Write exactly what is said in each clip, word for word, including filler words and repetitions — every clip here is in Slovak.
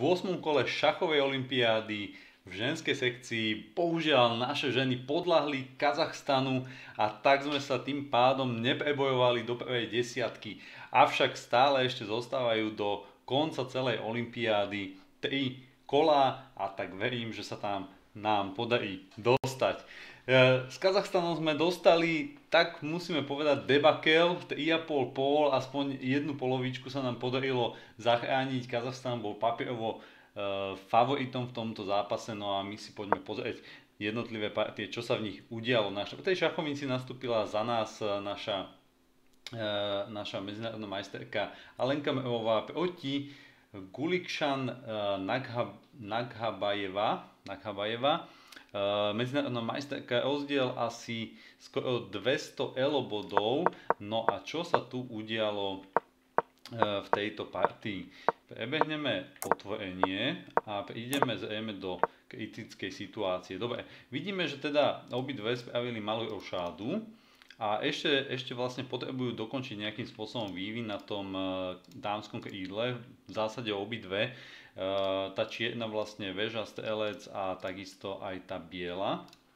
ôsmom kole šachovej olympiády v ženskej sekcii. Bohužiaľ naše ženy podľahli Kazachstanu a tak sme sa tým pádom neprebojovali do prvej desiatky. Avšak stále ešte zostávajú do konca celej olympiády tri kolá a tak verím, že sa tam nám podarí dostať. S Kazachstanom sme dostali, tak musíme povedať, debakel, tri a pol pól, aspoň jednu polovičku sa nám podarilo zachrániť. Kazachstan bol papierovo e, favoritom v tomto zápase, no a my si poďme pozrieť jednotlivé partie, čo sa v nich udialo. Naša, v tej šachovnici nastúpila za nás naša, e, naša medzinárodná majsterka Alenka Mrová proti Gulikšan e, Naghab, Naghabajeva. Naghabajeva. Uh, medzinárodná majsterka, rozdiel asi skoro dvesto elo bodov. No a čo sa tu udialo uh, v tejto partii? Prebehneme otvorenie a prídeme zrejme do kritickej situácie. Dobre, vidíme, že teda obidve spravili malú rošádu a ešte, ešte vlastne potrebujú dokončiť nejakým spôsobom vývin na tom uh, dámskom krídle. V zásade obidve. Uh, tá čierna vlastne väža, strelec a takisto aj tá biela.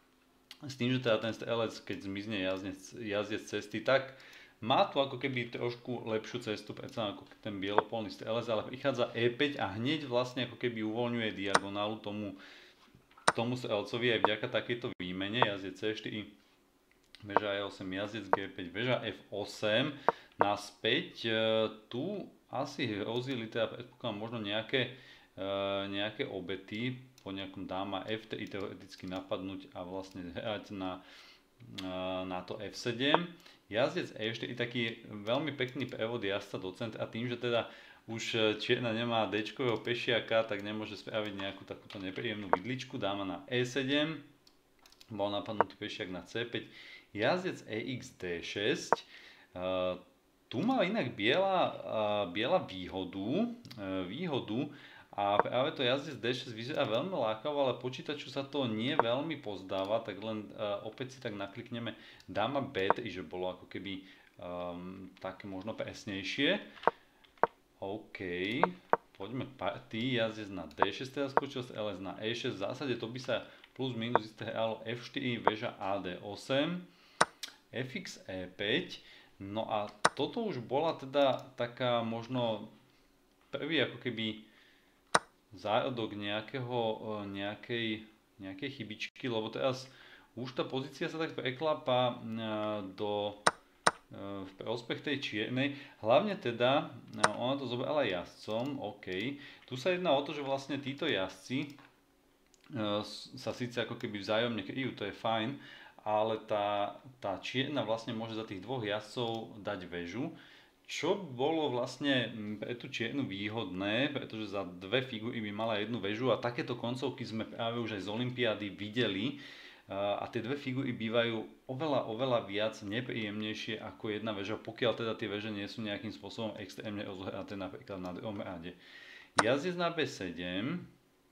S tým, že teda ten strelec, keď zmizne jazdec, jazdec cesty, tak má tu ako keby trošku lepšiu cestu predsa ako ten bielopolný strelec, ale prichádza é päť a hneď vlastne ako keby uvoľňuje diagonálu tomu, tomu strelcovi aj vďaka takejto výmene. Jazdec cé štyri, väža é osem, jazdec gé päť, väža ef osem, naspäť. Uh, tu asi hrozili teda predpokladám možno nejaké, uh, nejaké obety po nejakom dáma ef tri teoreticky napadnúť a vlastne hrať na, uh, na to ef sedem. Jazdec é štyri, taký veľmi pekný prevod jazdca do centra a tým, že teda už čierna nemá D-čkového pešiaka, tak nemôže spraviť nejakú takúto nepríjemnú vidličku. Dáma na é sedem, bol napadnutý pešiak na cé päť, jazdec é iks dé šesť. Uh, Tu má inak biela, biela výhodu, výhodu a práve to jazdec dé šesť vyzerá veľmi lákavo, ale počítaču sa to nie veľmi pozdáva, tak len uh, opäť si tak naklikneme dáma bé tri, že bolo ako keby um, také možno presnejšie. OK, poďme partii, jazdec na dé šesť teraz skočil, strelec na é šesť, v zásade to by sa plus minus isté hralo ef štyri, väža á dé osem, ef iks é päť. No a toto už bola teda taká možno prvý ako keby zárodok nejakého, nejakej, nejakej chybičky, lebo teraz už tá pozícia sa tak preklapa do, v prospech tej čiernej. Hlavne teda, ona to zobrala jazdcom, OK. Tu sa jedná o to, že vlastne títo jazdci sa síce ako keby vzájomne kryjú, to je fajn, ale tá, tá čierna vlastne môže za tých dvoch jazdcov dať väžu, čo bolo vlastne pre tú čiernu výhodné, pretože za dve figúry by mala jednu väžu a takéto koncovky sme práve už aj z olympiády videli a tie dve figúry bývajú oveľa, oveľa viac nepríjemnejšie ako jedna väža, pokiaľ teda tie väže nie sú nejakým spôsobom extrémne rozhraté napríklad na druhom rade. Jazdec na bé sedem,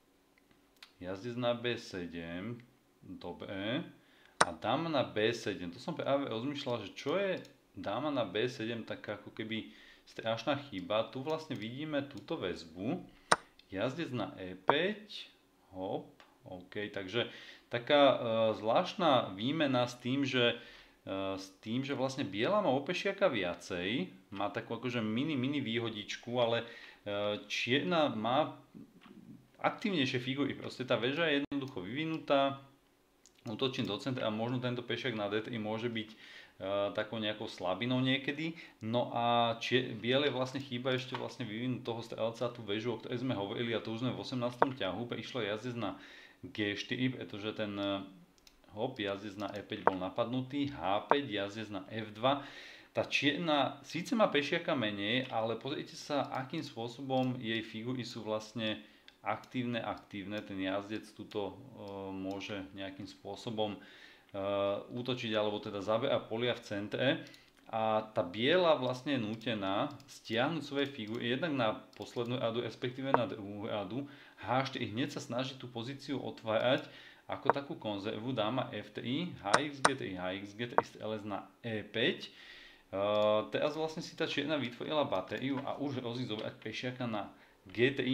jazdec na bé sedem, dobre. A dáma na bé sedem, to som práve rozmýšľal, že čo je dáma na bé sedem taká ako keby strašná chyba. Tu vlastne vidíme túto väzbu, jazdec na é päť, hop, OK, takže taká uh, zvláštna výmena s tým, že, uh, s tým, že vlastne biela má o pešiaka viacej, má takú akože mini, mini výhodičku, ale uh, čierna má aktívnejšie figúry, proste tá väža je jednoducho vyvinutá, útočím do centra a možno tento pešiak na dé tri môže byť uh, takou nejakou slabinou niekedy. No a čie, biele vlastne chýba ešte vlastne vyvinúť toho strelca, tú väžu, o ktorej sme hovorili, a to už sme v osemnástom ťahu. Prišlo jazdec na gé štyri, pretože ten uh, hop, jazdec na é päť bol napadnutý, há päť, jazdec na ef dva. Tá čierna síce má pešiaka menej, ale pozrite sa, akým spôsobom jej figúry sú vlastne aktívne, aktívne, ten jazdec tuto uh, môže nejakým spôsobom uh, útočiť alebo teda zaberá polia v centre a tá biela vlastne je nútená stiahnuť svoje figúry jednak na poslednú radu, respektíve na druhú radu. há štyri hneď sa snaží tú pozíciu otvárať ako takú konzervu, dáma ef tri, há iks gé tri, há iks gé tri, strelec na é päť. Uh, teraz vlastne si tá čierna vytvorila batériu a už hrozí zobrať pešiaka na gé tri,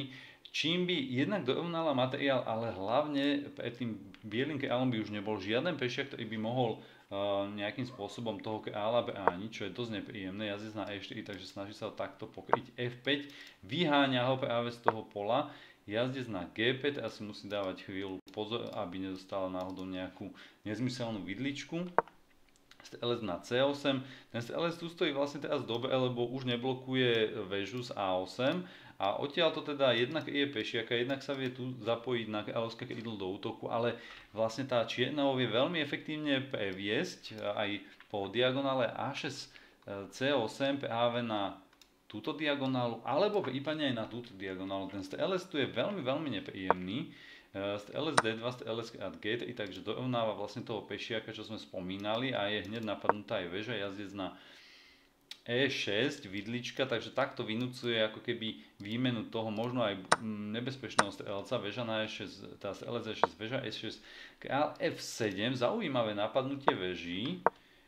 čím by jednak dorovnala materiál, ale hlavne pred tým bielým kráľom by už nebol žiaden pešiak, ktorý by mohol uh, nejakým spôsobom toho kráľa brániť, čo je dosť nepríjemné. Jazdec na e štyri, takže snaží sa ho takto pokryť. ef päť vyháňa ho práve z toho pola. Jazdec na gé päť asi musí dávať chvíľu pozor, aby nedostala náhodou nejakú nezmyselnú vidličku. strelec na cé osem. Ten strelec tu stojí vlastne teraz dobre, lebo už neblokuje väžu z á osem a odtiaľ to teda jednak je pešiaka, jednak sa vie tu zapojiť na kráľovské krídlo do útoku, ale vlastne tá čierna vie veľmi efektívne previesť aj po diagonále á šesť cé osem práve na túto diagonálu, alebo prípadne aj na túto diagonálu. Ten strelec tu je veľmi, veľmi nepríjemný. Strelec dé dva, strelec krát gé tri, takže dorovnáva vlastne toho pešiaka, čo sme spomínali a je hneď napadnutá aj väža, jazdec na é šesť, vidlička, takže takto vynúcuje ako keby výmenu toho možno aj nebezpečného strelca, väža na é šesť, tá strelec é šesť, väža é šesť, král ef sedem, zaujímavé napadnutie väží.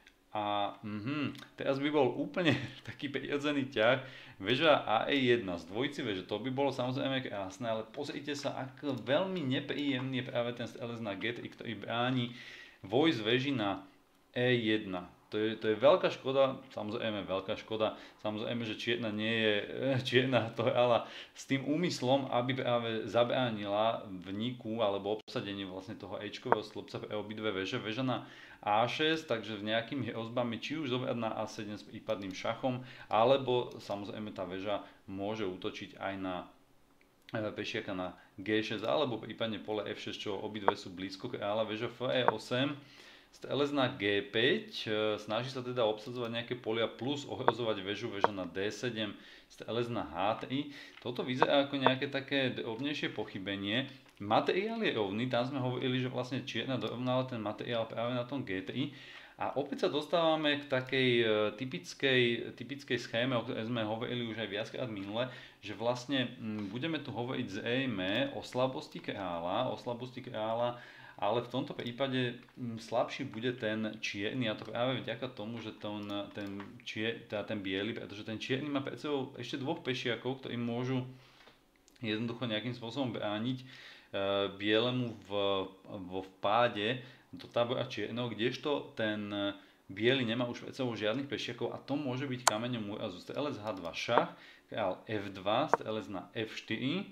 A mhm, teraz by bol úplne taký prirodzený ťah, väža á é jeden z dvojici väže, to by bolo samozrejme krásne, ale pozrite sa, ako veľmi nepríjemný je práve ten strelec na gé tri, ktorý bráni vojsť väži na é jeden. To je, to je veľká škoda, samozrejme veľká škoda, samozrejme, že čierna nie je, čierna to ale s tým úmyslom, aby práve zabránila vniku alebo obsadeniu vlastne toho éčkového stĺpca pre obidve väže, väža na á šesť, takže v nejakými hrozbami či už zobrať na á sedem s prípadným šachom, alebo samozrejme tá väža môže útočiť aj na pešiaka na gé šesť, alebo prípadne pole ef šesť, čo obidve sú blízko kráľa, väža ef é osem, strelec na gé päť, snaží sa teda obsadzovať nejaké polia plus ohrozovať väžu, väža na dé sedem, strelec na há tri. Toto vyzerá ako nejaké také drobnejšie pochybenie. Materiál je rovný, tam sme hovorili, že vlastne čierna dorovnala ten materiál práve na tom gé tri. A opäť sa dostávame k takej typickej, typickej schéme, o ktorej sme hovorili už aj viackrát minule, že vlastne budeme tu hovoriť zrejme o slabosti kráľa, o slabosti kráľa, ale v tomto prípade slabší bude ten čierny, a to práve vďaka tomu, že ten, ten, čier, teda ten biely, pretože ten čierny má pred sebou ešte dvoch pešiakov, ktorí môžu jednoducho nejakým spôsobom brániť e, bielemu v, vo vpáde do tábora čierneho, kdežto ten biely nemá už pred sebou žiadnych pešiakov a to môže byť kameňom úrazu. Strelec há dva šach, král ef dva, strelec na ef štyri.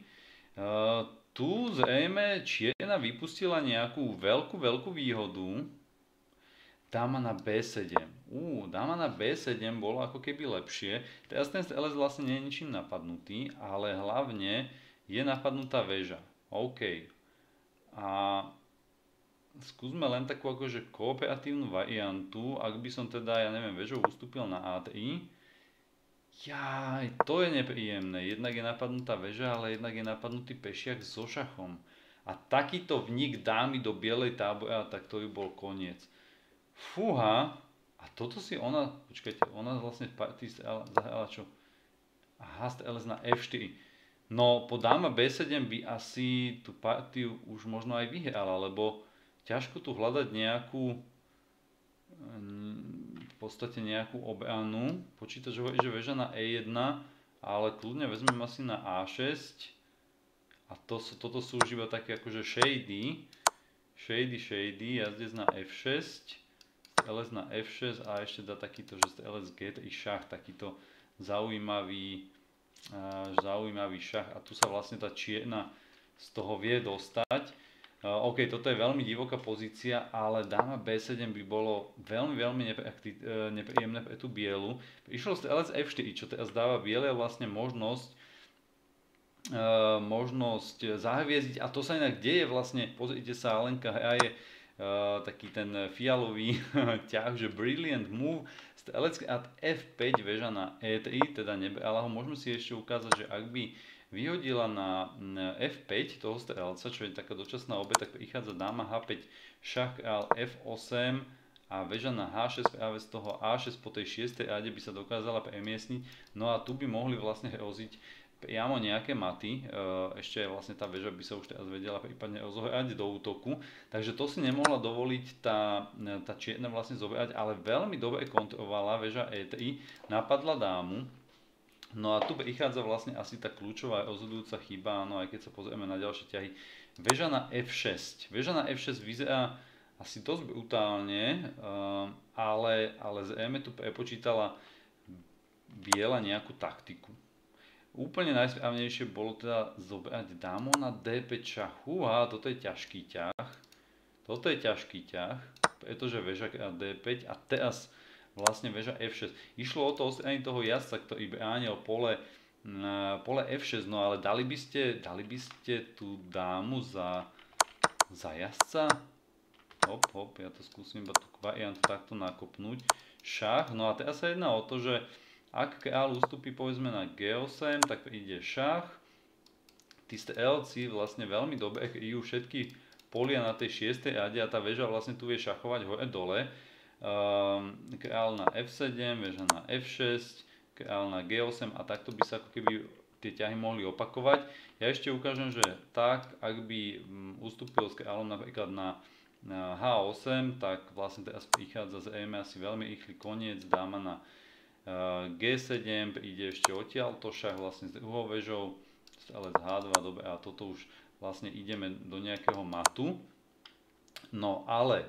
E, Tu zrejme čierna vypustila nejakú veľkú, veľkú výhodu. Dáma na bé sedem. Ú, dáma na bé sedem bolo ako keby lepšie. Teraz ten strelec vlastne nie je ničím napadnutý, ale hlavne je napadnutá väža. OK. A skúsme len takú akože kooperatívnu variantu. Ak by som teda, ja neviem, väžou ustúpil na á tri. Jaj, to je nepríjemné. Jednak je napadnutá väža, ale jednak je napadnutý pešiak so šachom. A takýto vnik dámy do bielej tábora, tak to by bol koniec. Fúha, a toto si ona, počkajte, ona vlastne v partii zahrala čo? Aha, strelec na ef štyri. No, po dáma bé sedem by asi tú partiu už možno aj vyhrala, lebo ťažko tu hľadať nejakú v podstate nejakú obranu. Počítač hovorí, že väža na é jeden, ale kľudne vezmem asi na á šesť. A to, toto sú už iba také akože shady. Shady, shady, jazdec na ef šesť, strelec na ef šesť a ešte dá takýto, že strelec gé tri šach, takýto zaujímavý, zaujímavý šach. A tu sa vlastne tá čierna z toho vie dostať. Uh, OK, toto je veľmi divoká pozícia, ale dáma bé sedem by bolo veľmi, veľmi nepríjemné pre tú bielu. Prišiel strelec ef štyri, čo teraz dáva biele vlastne možnosť, uh, možnosť zahviezdiť, a to sa inak deje vlastne, pozrite sa, Alenka hraje uh, taký ten fialový ťah, že brilliant move, strelec krát ef päť, väža na é tri, teda nebrala ho. Môžeme si ešte ukázať, že ak by vyhodila na ef päť toho strelca, čo je taká dočasná obeť, tak prichádza dáma há päť, šach král ef osem a väža na há šesť, práve z toho á šesť po tej šiestej ráde by sa dokázala premiestniť. No a tu by mohli vlastne hroziť priamo nejaké maty, ešte vlastne tá väža by sa už teraz vedela prípadne rozohrať do útoku, takže to si nemohla dovoliť tá, tá čierna vlastne zobrať, ale veľmi dobre kontrolovala väža é tri, napadla dámu. No a tu prichádza vlastne asi tá kľúčová rozhodujúca chyba, no aj keď sa pozrieme na ďalšie ťahy. Veža na ef šesť. Veža na ef šesť vyzerá asi dosť brutálne, um, ale, ale zrejme tu prepočítala biela nejakú taktiku. Úplne najsprávnejšie bolo teda zobrať dámu na dé päť šach. Húha, toto je ťažký ťah. Toto je ťažký ťah, pretože veža krát dé päť a teraz vlastne veža ef šesť. Išlo o to odstrániť toho jazdca, ktorý bránil pole, pole ef šesť, no ale dali by ste, dali by ste tú dámu za, za jazdca? Hop, hop, ja to skúsim iba tú variantu takto nakopnúť. Šach, no a teraz sa jedná o to, že ak kráľ ustúpi povedzme na gé osem, tak príde šach. Tí strelci vlastne veľmi dobre kryjú všetky polia na tej šiestej rade a tá väža vlastne tu vie šachovať hore dole. Um, kráľ na ef sedem, väža na ef šesť, kráľ na gé osem a takto by sa ako keby tie ťahy mohli opakovať. Ja ešte ukážem, že tak, ak by ustúpil s kráľom napríklad na na há osem, tak vlastne teraz prichádza zrejme asi veľmi rýchly koniec, dáma na gé sedem, ide ešte odtiaľto šach vlastne s druhou väžou, strelec há dva, dobre, a toto už vlastne ideme do nejakého matu. No ale,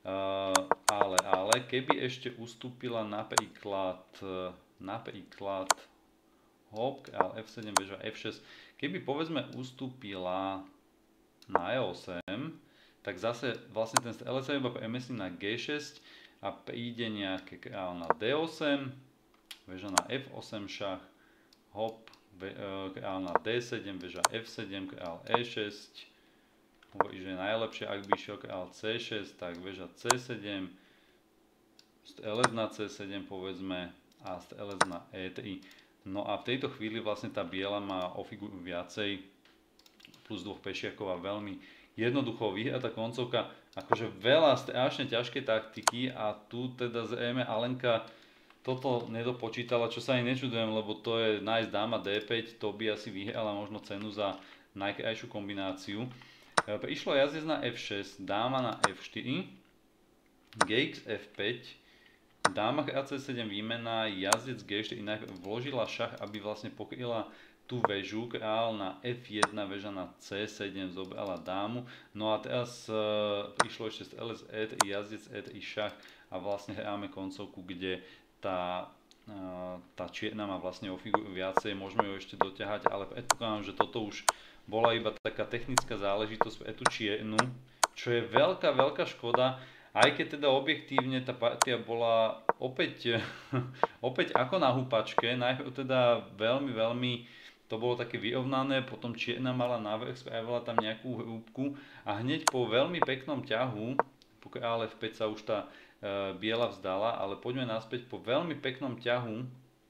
ale, ale, keby ešte ustúpila napríklad, napríklad, hop, kráľ ef sedem, väža ef šesť, keby povedzme ustúpila na é osem, tak zase vlastne ten strelec sa iba premiestní na gé šesť a príde nejaké kráľ na dé osem, väža na ef osem šach, hop, kráľ na dé sedem, väža ef sedem, kráľ é šesť, hovorí, že je najlepšie, ak by išiel kráľ cé šesť, tak väža cé sedem, strelec na cé sedem povedzme a strelec na é tri. No a v tejto chvíli vlastne tá biela má o figuru viacej, plus dvoch pešiakov a veľmi jednoducho vyhratá koncovka, akože veľa strašne ťažké taktiky a tu teda zrejme Alenka toto nedopočítala, čo sa aj nečudujem, lebo to je nájsť dáma dé päť, to by asi vyhrala možno cenu za najkrajšiu kombináciu. Prišlo jazdec na ef šesť, dáma na ef štyri, gé iks ef päť, dáma krát cé sedem výmena, jazdec gé štyri najprv vložila šach, aby vlastne pokryla tú väžu, kráľ na ef jeden, väža na cé sedem, zobrala dámu. No a teraz e, prišlo ešte strelec é tri, jazdec é tri šach a vlastne hráme koncovku, kde tá, e, tá čierna má vlastne o figuru viacej, môžeme ju ešte doťahať, ale predpokladám, že toto už bola iba taká technická záležitosť pre tú čiernu, čo je veľká, veľká škoda, aj keď teda objektívne tá partia bola opäť, opäť ako na húpačke, najprv teda veľmi, veľmi to bolo také vyrovnané, potom čierna mala návrh, spravila tam nejakú hrúbku a hneď po veľmi peknom ťahu, po kráľ ef päť sa už tá e, biela vzdala, ale poďme naspäť, po veľmi peknom ťahu e,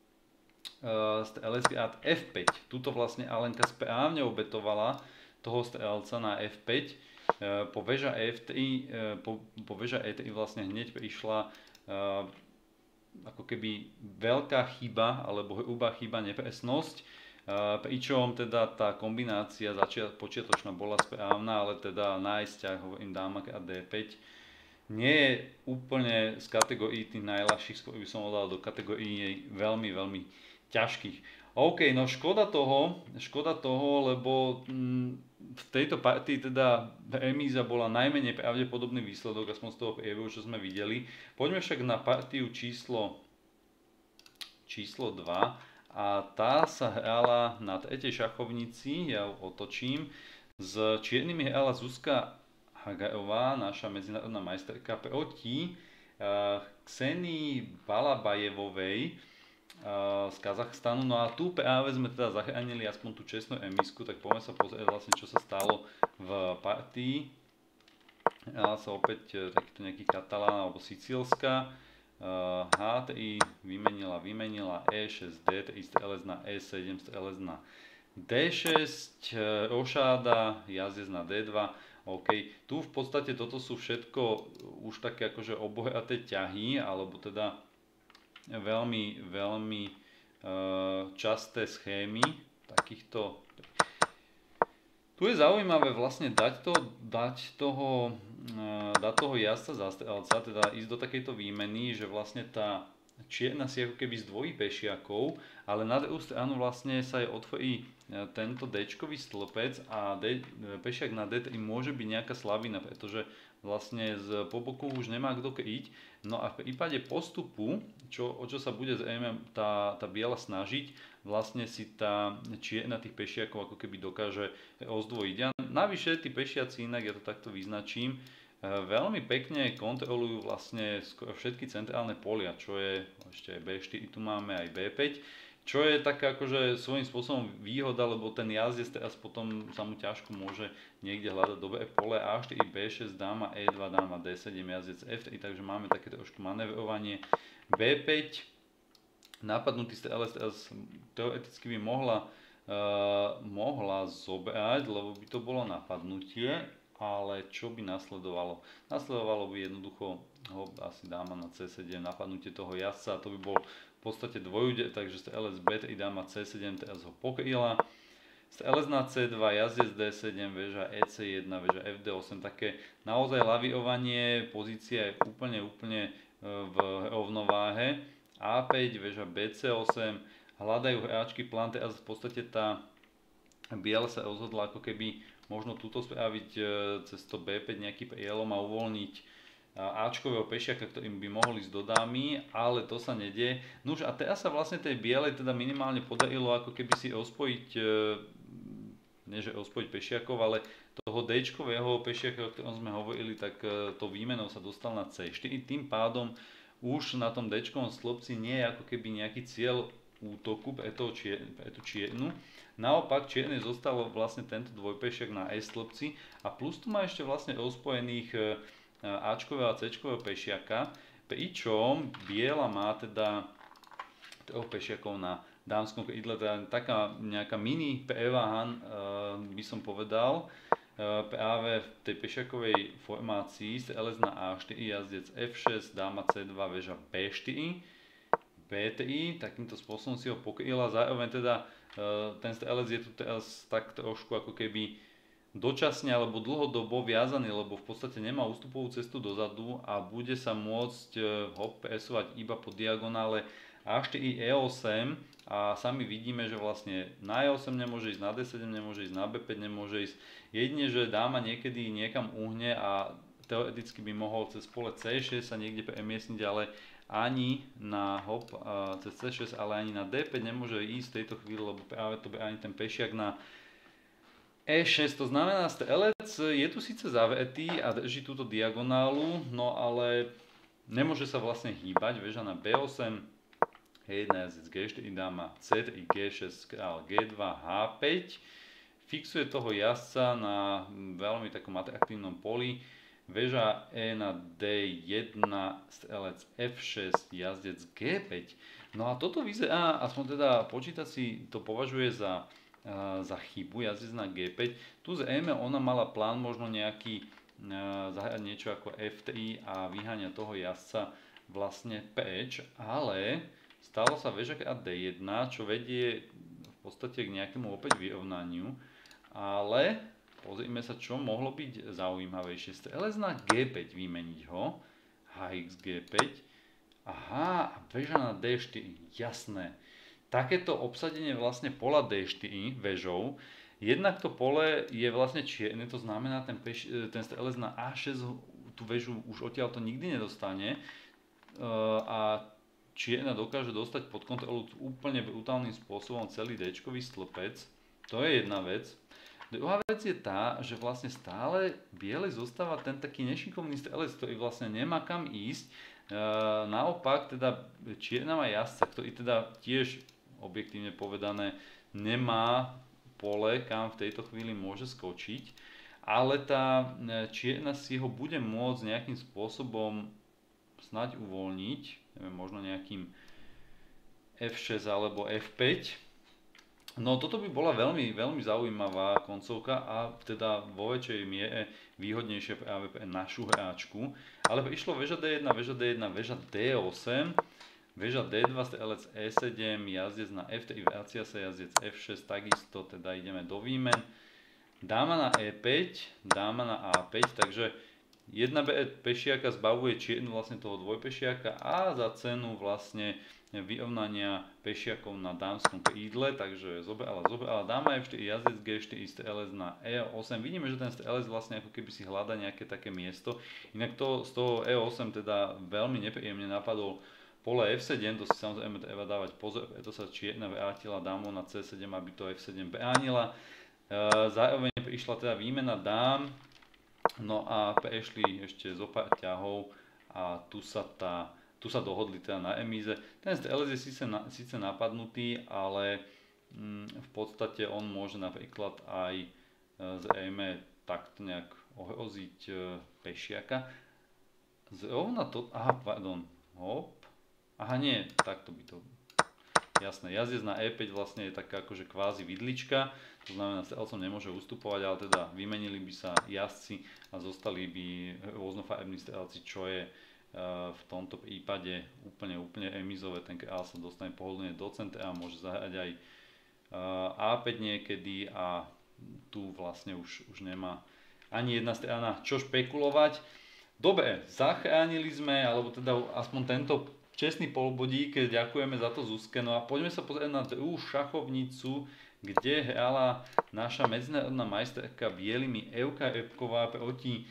strelec krát ef päť. Tuto vlastne Alenka správne obetovala toho strelca na ef päť. E, po väža ef tri, e, po, po väža é tri vlastne hneď prišla e, ako keby veľká chyba, alebo hrubá chyba, nepresnosť. Uh, pričom teda tá kombinácia začiat, počiatočná bola správna, ale teda nájsť ťah, hovorím dáma a dé päť, nie je úplne z kategórií tých najľahších, skôr by som dal do kategórií veľmi, veľmi ťažkých. OK, no škoda toho, škoda toho, lebo mm, v tejto partii teda remíza bola najmenej pravdepodobný výsledok, aspoň z toho priebehu, čo sme videli. Poďme však na partiu číslo, číslo dva. A tá sa hrala na tretej šachovnici, ja ju otočím. S čiernymi hrala Zuzka Hagarová, naša medzinárodná majsterka, proti uh, Ksenii Balabajevovej uh, z Kazachstanu. No a tu práve sme teda zachránili aspoň tú čestnú remízku, tak poďme sa pozrieť vlastne, čo sa stalo v partii. Hrala sa opäť takýto nejaký Katalán alebo Sicílska. Uh, há tri vymenila, vymenila é šesť, dé tri, strelec na é sedem, strelec na dé šesť, rošáda, jazdec na dé dva. OK, tu v podstate toto sú všetko už také akože obohraté ťahy, alebo teda veľmi, veľmi uh, časté schémy takýchto. Tu je zaujímavé vlastne dať, to, dať, toho, dať toho jazdca za strelca, teda ísť do takejto výmeny, že vlastne tá čierna si ako keby zdvojí pešiakov, ale na druhú stranu vlastne sa jej otvorí tento D-čkový stĺpec a D, pešiak na D tri môže byť nejaká slabina, pretože vlastne z po boku už nemá kto kryť. No a v prípade postupu, čo, o čo sa bude zrejme tá, tá biela snažiť, vlastne si tá čierna tých pešiakov ako keby dokáže rozdvojiť. A navyše tí pešiaci, inak ja to takto vyznačím, veľmi pekne kontrolujú vlastne skoro všetky centrálne polia, čo je ešte aj bé štyri, tu máme aj bé päť, čo je taká akože svojím spôsobom výhoda, lebo ten jazdec teraz potom sa mu ťažko môže niekde hľadať dobré pole. á štyri, bé šesť, dáma é dva, dáma dé sedem, jazdec ef tri, takže máme také trošku manevrovanie. bé päť, napadnutý strelec teraz teoreticky by mohla, uh, mohla zobrať, lebo by to bolo napadnutie, ale čo by nasledovalo? Nasledovalo by jednoducho ho asi dáma na cé sedem, napadnutie toho jazdca, to by bol v podstate dvojúder, takže strelec bé tri, dáma cé sedem, teraz ho pokryla. Strelec na cé dva, jazdec dé sedem, väža é cé jeden, väža ef dé osem, také naozaj lavirovanie, pozícia je úplne, úplne v rovnováhe. á päť, väža bé cé osem, hľadajú hráčky plán, teraz v podstate tá biela sa rozhodla ako keby možno túto spraviť cez to bé päť nejaký prielom a uvoľniť áčkového pešiaka, ktorým by mohol ísť do dámy, ale to sa nedie. Nuž a teraz sa vlastne tej bielej teda minimálne podarilo ako keby si rozpojiť, nie že rozpojiť pešiakov, ale toho D-čkového pešiaka, o ktorom sme hovorili, tak to výmenou sa dostal na cé štyri. Tým pádom už na tom D-čkovom stĺpci nie je ako keby nejaký cieľ útoku pre, čier, pre tú čiernu. Naopak čierne zostalo vlastne tento dvojpešiak na E stĺpci a plus tu má ešte vlastne rozpojených Ačkového a Cčkového pešiaka, pričom biela má teda troch pešiakov na dámskom krídle, teda taká nejaká mini preváha, by som povedal, práve v tej pešiakovej formácii strelec na á štyri, jazdec ef šesť, dáma cé dva, väža bé štyri, bé tri, takýmto spôsobom si ho pokryla, zároveň teda ten strelec je tu teraz tak trošku ako keby dočasne alebo dlhodobo viazaný, lebo v podstate nemá ústupovú cestu dozadu a bude sa môcť ho presúvať iba po diagonále á štyri, é osem a sami vidíme, že vlastne na é osem nemôže ísť, na dé sedem nemôže ísť, na bé päť nemôže ísť. Jedine, že dáma niekedy niekam uhne a teoreticky by mohol cez pole cé šesť sa niekde premiestniť, ale ani na hop cez cé šesť, ale ani na dé päť nemôže ísť v tejto chvíli, lebo práve to ani ten pešiak na é šesť, to znamená strelec je tu síce zavretý a drží túto diagonálu, no ale nemôže sa vlastne hýbať, väža na bé osem, hé jeden, jazdec gé štyri, dáma cé tri, gé šesť, král gé dva, há päť, fixuje toho jazdca na veľmi takom atraktívnom poli, väža E na dé jeden, strelec ef šesť, jazdec gé päť. No a toto vyzerá, aspoň teda počítač to považuje za za chybu, jazdec na gé päť. Tu zrejme ona mala plán možno nejaký zahrať niečo ako ef tri a vyháňať toho jazdca vlastne preč, ale stalo sa väža krát dé jeden, čo vedie v podstate k nejakému opäť vyrovnaniu, ale pozrime sa, čo mohlo byť zaujímavejšie. Strelec na gé päť, vymeniť ho, há iks gé päť, aha, a väža na dé štyri, jasné. Takéto obsadenie vlastne pola dé štyri väžou, jednak to pole je vlastne čierne, to znamená ten, peš, ten strelec na á šesť tú väžu už odtiaľ to nikdy nedostane a čierna dokáže dostať pod kontrolu úplne brutálnym spôsobom celý D-čkový stĺpec, to je jedna vec. Druhá vec je tá, že vlastne stále bielej zostáva ten taký nešikovný strelec, ktorý vlastne nemá kam ísť, naopak teda čierna má jazdca, ktorý teda tiež objektívne povedané nemá pole, kam v tejto chvíli môže skočiť, ale tá čierna si ho bude môcť nejakým spôsobom snáď uvoľniť, neviem, možno nejakým ef šesť alebo ef päť. No toto by bola veľmi, veľmi zaujímavá koncovka a teda vo väčšej miere výhodnejšia práve pre našu hráčku. Ale išlo väža dé jeden, väža dé jeden, väža dé osem, väža dé dva, strelec é sedem, jazdec na ef tri, vracia sa jazdec ef šesť, takisto teda ideme do výmen. Dáma na é päť, dáma na á päť, takže jedna bé pešiaka zbavuje čiernu vlastne toho dvojpešiaka a za cenu vlastne vyrovnania pešiakov na dámskom krídle, takže zobrala, zobrala dáma ef štyri, jazdec gé štyri, té el es na é osem. Vidíme, že ten té el es vlastne ako keby si hľada nejaké také miesto. Inak to z toho é osem teda veľmi nepríjemne napadol pole ef sedem, to si samozrejme treba dávať pozor, preto sa čierna vrátila dámou na cé sedem, aby to ef sedem bránila. Zároveň prišla teda výmena dám, no a prešli ešte zo pár ťahov a tu sa, tá, tu sa dohodli teda na remíze. Ten té el es je síce, na, síce napadnutý, ale mm, v podstate on môže napríklad aj e, zrejme takto nejak ohroziť e, pešiaka. Zrovna to, aha, pardon, hop, aha nie, takto by to, jasné, jazdec na é päť vlastne je taká akože kvázi vidlička, to znamená, že strelcom nemôže ustupovať, ale teda vymenili by sa jazdci a zostali by rôznofarební strelci, čo je uh, v tomto prípade úplne, úplne remízové. Ten král sa dostane pohodlne do centra a môže zahrať aj uh, á päť niekedy a tu vlastne už, už nemá ani jedna strana čo špekulovať. Dobre, zachránili sme, alebo teda aspoň tento čestný polbodík, ďakujeme za to Zuzke. No a poďme sa pozrieť na druhú šachovnicu, kde hrala naša medzinárodná majsterka bielými Evka Repková proti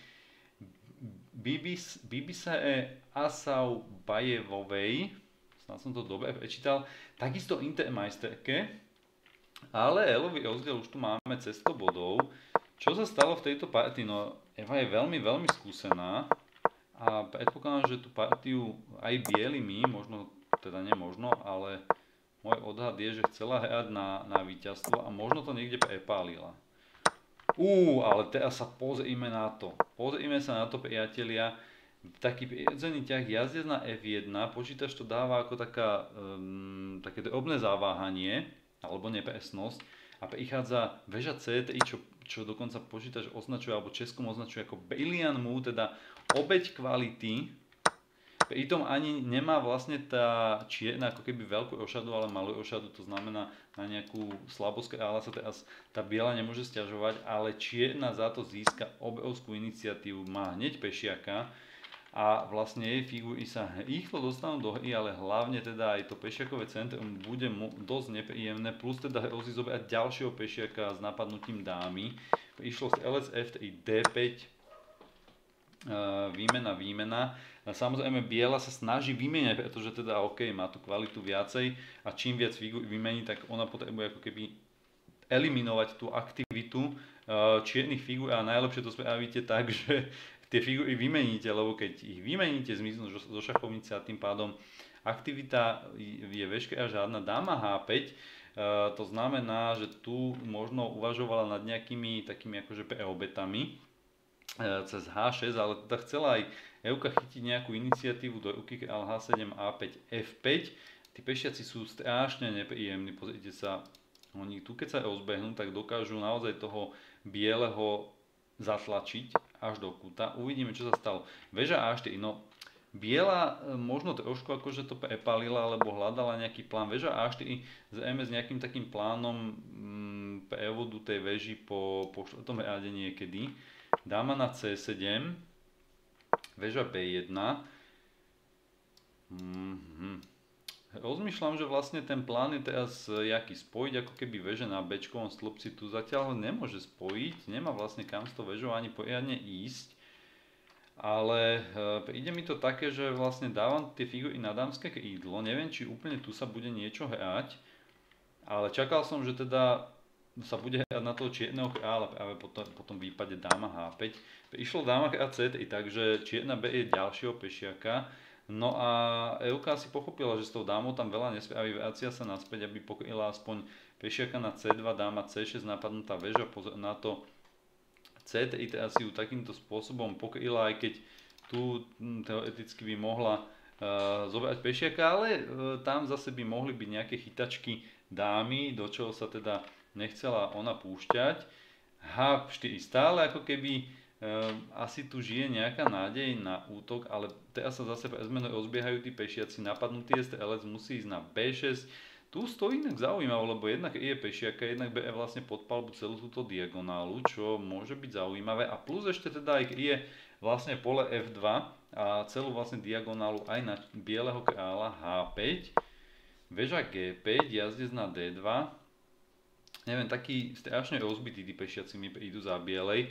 Bibisare Asaubayevovej. Snad som to dobre prečítal. Takisto intermajsterke, ale elový rozdiel už tu máme cez sto bodov. Čo sa stalo v tejto partii? No, Eva je veľmi, veľmi skúsená a predpokladám, že tú partiu aj bielými, možno, teda nemožno, ale môj odhad je, že chcela hrať na, na víťazstvo a možno to niekde prepálila. Uuu, ale teraz sa pozrime na to. Pozrime sa na to, priatelia. Taký prirodzený ťah jazdec na ef jeden, počítač to dáva ako taká, um, také drobné zaváhanie, alebo nepresnosť. A prichádza väža cé tri, čo, čo dokonca počítač označuje, alebo českom označuje ako Brilliant Move, teda obeť kvality. Pritom ani nemá vlastne tá čierna ako keby veľkú ošadu, ale malú ošadu, to znamená na nejakú slabosť kráľa sa teraz tá biela nemôže sťažovať, ale čierna za to získa obrovskú iniciatívu, má hneď pešiaka a vlastne jej figúry sa rýchlo dostanú do hry, ale hlavne teda aj to pešiakové centrum bude dosť nepríjemné, plus teda hrozí zobrať ďalšieho pešiaka s napadnutím dámy. Prišlo z el es ef tri dé päť, výmena, výmena. Samozrejme biela sa snaží vymeniať, pretože teda OK, má tu kvalitu viacej a čím viac figur vymení, tak ona potrebuje ako keby eliminovať tú aktivitu čiernych figur a najlepšie to spravíte tak, že tie figury vymeníte, lebo keď ich vymeníte, zmiznú zo šachovnice a tým pádom aktivita je veškerá žiadna. Dáma há päť, to znamená, že tu možno uvažovala nad nejakými takými akože preobetami cez há šesť, ale teda chcela aj Evka chytiť nejakú iniciatívu do ruky, kráľ há sedem, á päť, ef päť. Tí pešiaci sú strašne nepríjemní, pozrite sa, oni tu keď sa rozbehnú, tak dokážu naozaj toho bieleho zatlačiť až do kúta. Uvidíme, čo sa stalo. Väža á štyri, no biela možno trošku akože to prepálila, alebo hľadala nejaký plán. Väža á štyri zrejme s nejakým takým plánom mm, prevodu tej väži po, po štvrtom rade niekedy. Dáma na cé sedem, väža bé jeden. Mm-hmm. Rozmýšľam, že vlastne ten plán je teraz jaký spojiť ako keby väže na bečkovom stĺpci. Tu zatiaľ ho nemôže spojiť, nemá vlastne kam s tou väžou ani poriadne ísť. Ale e, príde mi to také, že vlastne dávam tie figury na dámske krídlo. Neviem, či úplne tu sa bude niečo hrať. Ale čakal som, že teda sa bude hrať na toho čierneho kráľa práve po, to, po tom výpade dáma há päť. Išlo dáma krát cé tri, takže čierna berie ďalšieho pešiaka. No a Evka si pochopila, že s tou dámou tam veľa nespraví, vracia sa naspäť, aby pokryla aspoň pešiaka na cé dva, dáma cé šesť, napadnutá väža, pozor na to. cé tri teraz si ju takýmto spôsobom pokryla, aj keď tu hm, teoreticky by mohla uh, zobrať pešiaka, ale uh, tam zase by mohli byť nejaké chytačky dámy, do čoho sa teda nechcela ona púšťať. há štyri stále ako keby uh, asi tu žije nejaká nádej na útok, ale teraz sa zase pre zmenu rozbiehajú tí pešiaci, napadnutý je té el es, musí ísť na bé šesť. Tu Tu stojí inak zaujímavé, lebo jednak I je pešiaka, jednak B E vlastne pod palbu celú túto diagonálu, čo môže byť zaujímavé. A plus ešte teda aj I je vlastne pole F dva a celú vlastne diagonálu aj na bieleho kráľa H päť. Veža G päť, jazdec na D dva. Neviem, taký strašne rozbitý tí pešiaci mi idú za bielej.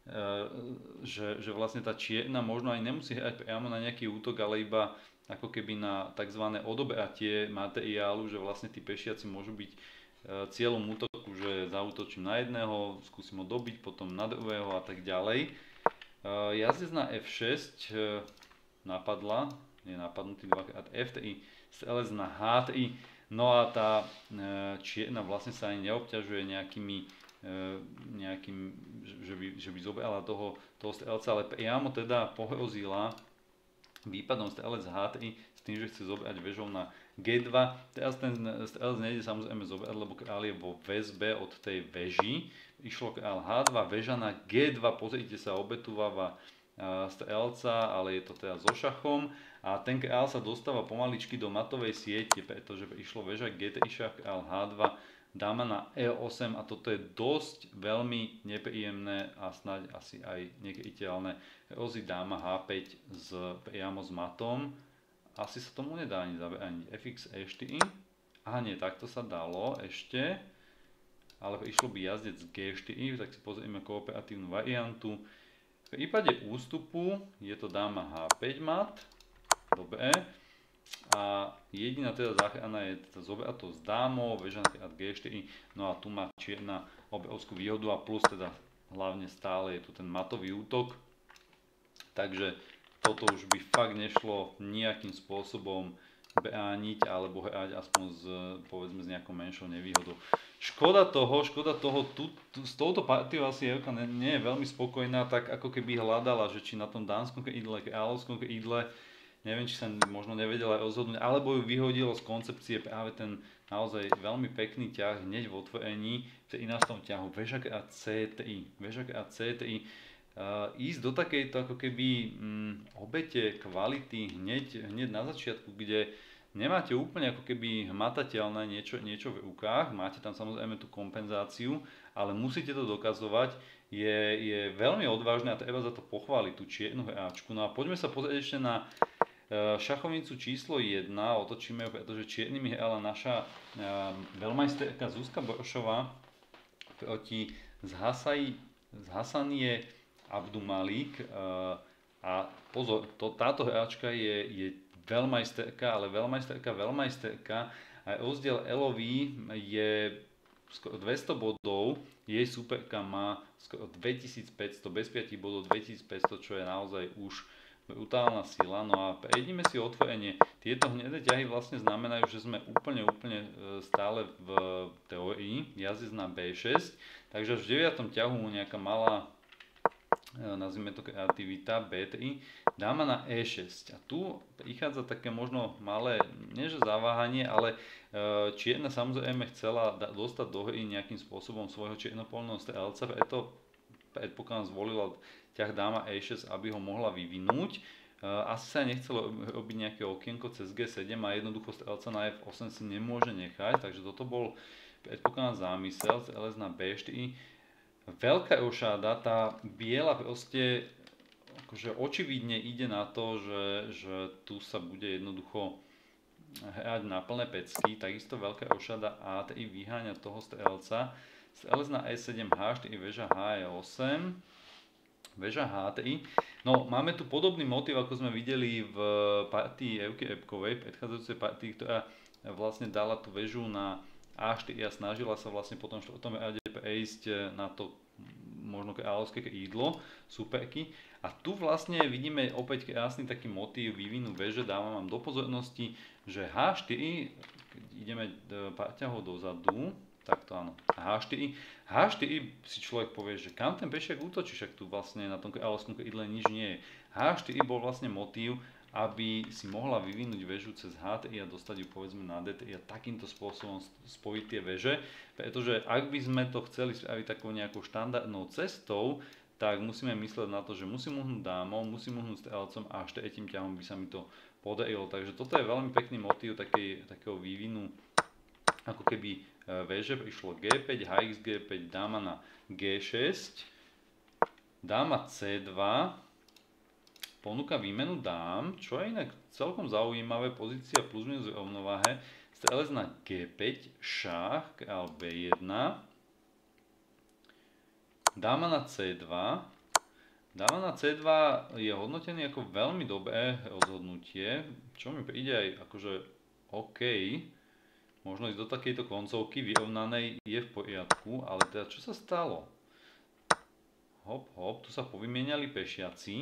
Že, že vlastne tá čierna možno aj nemusí hrať priamo na nejaký útok, ale iba ako keby na tzv. Odobratie materiálu, že vlastne tí pešiaci môžu byť cieľom útoku, že zaútočím na jedného, skúsim ho dobiť, potom na druhého a tak ďalej. Jazdec na F šesť napadla, je napadnutý dvakrát F tri, strelec na H tri, no a tá čierna vlastne sa ani neobťažuje nejakými nejakým, že by, že by zobrala toho, toho strelca, ale priamo teda pohrozila výpadom strelec H tri s tým, že chce zobrať vežou na G dva. Teraz ten strelec nejde samozrejme zobrať, lebo kráľ je vo väzbe od tej veži. Išlo kráľ H dva, veža na G dva, pozrite sa, obetúvava strelca, ale je to teda so šachom. A ten kráľ sa dostáva pomaličky do matovej siete, pretože išlo veža G tri šach, kráľ H dva, dáma na E osem a toto je dosť veľmi nepríjemné a snáď asi aj nekryteľné. Hrozí dáma H päť z, priamo s matom. Asi sa tomu nedá ani zabrániť. F X E štyri. Aha, nie, takto sa dalo ešte. Ale išlo by jazdec G štyri, tak si pozrieme kooperatívnu variantu. V prípade ústupu je to dáma H päť mat. Dobre. A jediná teda záchrana je teda zobrať to s dámou, veža na G štyri, no a tu má čierna obrovskú výhodu a plus teda hlavne stále je tu ten matový útok. Takže toto už by fakt nešlo nejakým spôsobom brániť alebo hrať aspoň s, povedzme, s nejakou menšou nevýhodou. Škoda toho, škoda toho, tu, tu, s touto partiou asi Evka nie, nie je veľmi spokojná, tak ako keby hľadala, že či na tom dánskom krídle, kráľovskom krídle, neviem, či sa možno nevedela rozhodnúť, alebo ju vyhodilo z koncepcie práve ten naozaj veľmi pekný ťah hneď v otvorení, v trinástom ťahu, veža a C tri, veža a C tri. Uh, ísť do takejto ako keby um, obete kvality hneď, hneď na začiatku, kde nemáte úplne ako keby hmatateľné niečo, niečo v rukách, máte tam samozrejme tú kompenzáciu, ale musíte to dokazovať, je, je veľmi odvážne a treba za to pochváliť tú čiernu hráčku. No a poďme sa pozrieť ešte na šachovnicu číslo jedna, otočíme ju, pretože čiernymi hrala naša veľmajsterka Zuzka Boršová proti Zhasanie Abdumalik. A pozor, to, táto hráčka je, je veľmajsterka, ale veľmajsterka, veľmajsterka. A rozdiel elový je skoro dvesto bodov, jej superka má skoro dvetisícpäťsto, bez päť bodov dvetisícpäťsto, čo je naozaj už brutálna sila. No a prejdime si otvorenie. Tieto hnedé ťahy vlastne znamenajú, že sme úplne, úplne stále v teórii. Jazdec na B šesť, takže až v deviatom ťahu nejaká malá, nazvime to kreativita, B tri, dáma na E šesť. A tu prichádza také možno malé, nie že zaváhanie, ale čierna samozrejme chcela dostať do hry nejakým spôsobom svojho čiernopolného strelca, preto predpokladám zvolila ťah dáma E šesť, aby ho mohla vyvinúť. Asi sa nechcelo robiť nejaké okienko cez G sedem a jednoducho strelca na F osem si nemôže nechať, takže toto bol predpokladám zámysel, strelec na B štyri. Veľká rošáda, tá biela proste akože očividne ide na to, že, že tu sa bude jednoducho hrať na plné pecky, takisto veľká rošáda A tri vyháňa toho strelca. Strelec na E sedem, H štyri, veža H E osem, veža H tri. No, máme tu podobný motiv, ako sme videli v partii Evky Repkovej, predchádzajúcej partii, ktorá vlastne dala tú vežu na A štyri a snažila sa vlastne potom v štvrtom rade prejsť na to možno kráľovské krídlo superky. A tu vlastne vidíme opäť krásny taký motív vývinu veže. Dávam vám do pozornosti, že H štyri, keď ideme parťahou dozadu, tak to áno, H štyri. H štyri si človek povie, že kam ten pešiak útočí, však tu vlastne na tom kráľovskom krídle nič nie je. H štyri bol vlastne motív, aby si mohla vyvinúť väžu cez H tri a dostať ju povedzme na D tri a takýmto spôsobom spojiť tie väže, pretože ak by sme to chceli spraviť takou nejakou štandardnou cestou, tak musíme myslieť na to, že musím uhnúť dámou, musím uhnúť strelcom a až tretím ťahom by sa mi to podarilo. Takže toto je veľmi pekný motív takej, takého vývinu ako keby veže, išlo gé päť, há iks gé päť, dáma na gé šesť, dáma cé dva, ponúka výmenu dám, čo je inak celkom zaujímavé, pozícia plus minus v rovnováhe, té el es na gé päť, šach, kráľ bé jedna, dáma na cé dva, dáma na cé dva je hodnotený ako veľmi dobré rozhodnutie, čo mi príde aj akože OK. Možno ísť do takejto koncovky vyrovnanej je v poriadku, ale teda čo sa stalo? Hop, hop, tu sa povymieniali pešiaci.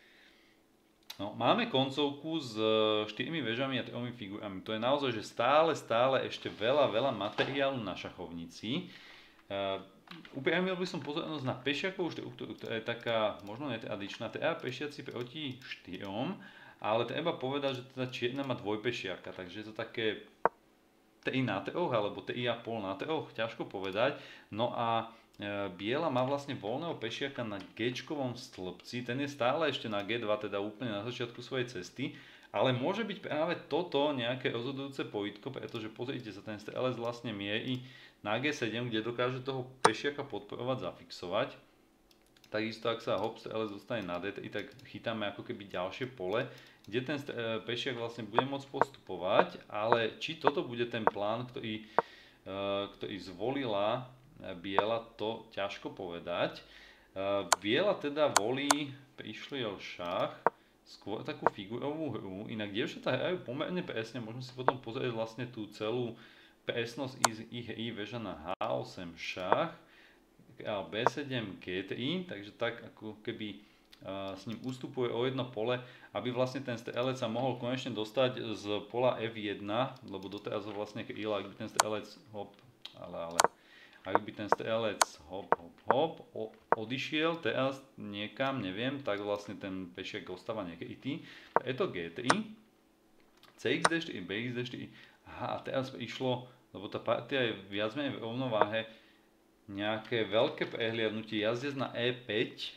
No, máme koncovku s štyrmi vežami a tromi figurami. To je naozaj, že stále, stále ešte veľa, veľa materiálu na šachovnici. Uh, Upriamil by som pozornosť na pešiakovú štruktúru, ktorá je taká možno netradičná. Teda pešiaci proti štyrom, ale treba povedať, že teda čierna má dvojpešiaka, takže je to také tri na troch alebo tri a pol na troch, ťažko povedať. No a e, biela má vlastne voľného pešiaka na géčkovom stĺpci, ten je stále ešte na gé dva, teda úplne na začiatku svojej cesty, ale môže byť práve toto nejaké rozhodujúce pojitko, pretože pozrite sa, ten té el es vlastne mierí na gé sedem, kde dokáže toho pešiaka podporovať, zafixovať. Takisto ak sa hop té el es dostane na dé tri, tak chytáme ako keby ďalšie pole, kde ten pešiak vlastne bude môcť postupovať, ale či toto bude ten plán, ktorý, ktorý zvolila biela, to ťažko povedať. Biela teda volí, prišli o šach, skôr takú figurovú hru, inak dievčatá hrajú pomerne presne, môžeme si potom pozrieť vlastne tú celú presnosť ich hry, veža na há osem šach, kráľ bé sedem gé tri, takže tak ako keby uh, s ním ustupuje o jedno pole, aby vlastne ten strelec sa mohol konečne dostať z pola ef jeden, lebo doteraz ho vlastne kryla, ak by ten strelec hop, ale ale, ak by ten strelec hop, hop, hop, o, odišiel teraz niekam, neviem, tak vlastne ten pešiak ostáva nekrytý. Je to gé tri, cé iks dé štyri, bé iks dé štyri, aha, a teraz išlo, lebo tá partia je viac menej v rovnováhe, nejaké veľké prehliadnutie, jazdec na é päť,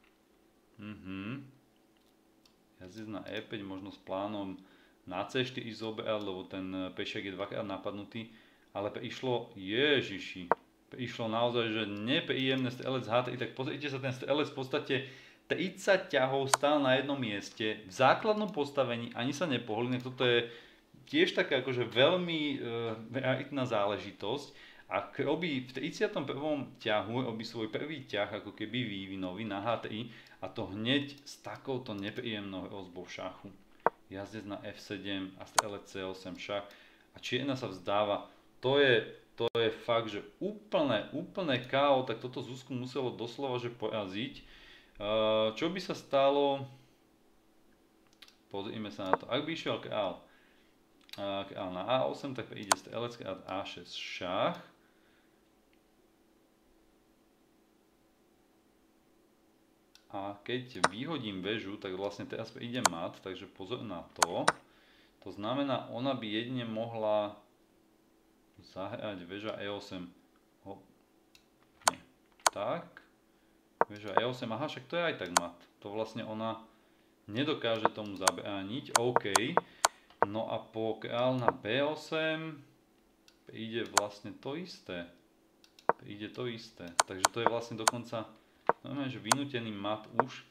mhm. jazdec na é päť, možno s plánom na cé štyri zobrať, lebo ten pešiak je dvakrát napadnutý, ale išlo, ježiši, išlo naozaj, že nepríjemné strelec há tri, tak pozrite sa, ten strelec v podstate tridsať ťahov stál na jednom mieste, v základnom postavení, ani sa nepohol, toto je tiež taká akože veľmi e, raritná záležitosť. Ak robí v tridsiatom prvom ťahu, robí svoj prvý ťah ako keby vývinový na há tri a to hneď s takouto nepríjemnou hrozbou šachu. Jazdec na ef sedem a strelec cé osem šach a čierna sa vzdáva. To je, to je fakt, že úplné, úplné ká ó, tak toto Zuzku muselo doslova že poraziť. Uh, čo by sa stalo? Pozrime sa na to. Ak by išiel král, uh, král na á osem, tak príde strelec krát á šesť šach. A keď vyhodím väžu, tak vlastne teraz príde mat, takže pozor na to. To znamená, ona by jedine mohla zahrať väža é osem. Hop. Nie. Tak. Väža é osem, aha, však to je aj tak mat. To vlastne ona nedokáže tomu zabrániť. OK. No a po král na bé osem príde vlastne to isté. Príde to isté. Takže to je vlastne dokonca znamená, že vynútený mat už.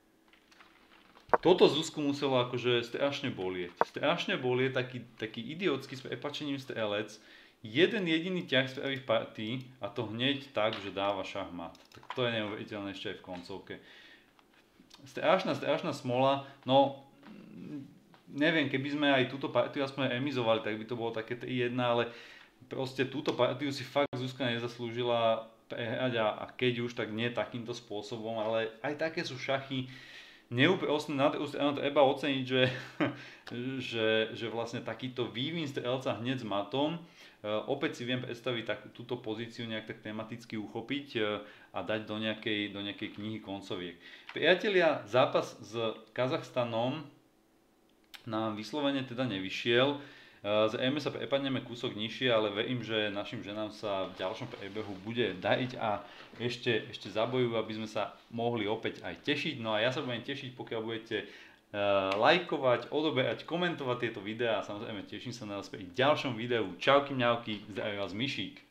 Toto Zuzku muselo akože strašne bolieť. Strašne bolieť taký, taký idiotský s prepáčením strelec. Jeden jediný ťah spraví v partii a to hneď tak, že dáva šachmat. Tak to je neuveriteľné ešte aj v koncovke. Strašná, strašná smola. No, neviem, keby sme aj túto partiu aspoň remizovali, tak by to bolo také tri jedna, ale proste túto partiu si fakt Zuzka nezaslúžila prehrať a, a keď už, tak nie takýmto spôsobom, ale aj také sú šachy neúprostné. Na druhú stranu treba oceniť, že, že, že vlastne takýto vývin strelca hneď s matom, e, opäť si viem predstaviť tak, túto pozíciu nejak tak tematicky uchopiť e, a dať do nejakej, do nejakej knihy koncoviek. Priatelia, zápas s Kazachstanom nám vyslovene teda nevyšiel. Zrejme sa prepadneme kúsok nižšie, ale verím, že našim ženám sa v ďalšom priebehu bude dariť a ešte, ešte zabojujú, aby sme sa mohli opäť aj tešiť. No a ja sa budem tešiť, pokiaľ budete lajkovať, odoberať, komentovať tieto videá a samozrejme teším sa na vás pri ďalšom videu. Čauky mňauky, zdraví vás Myšík.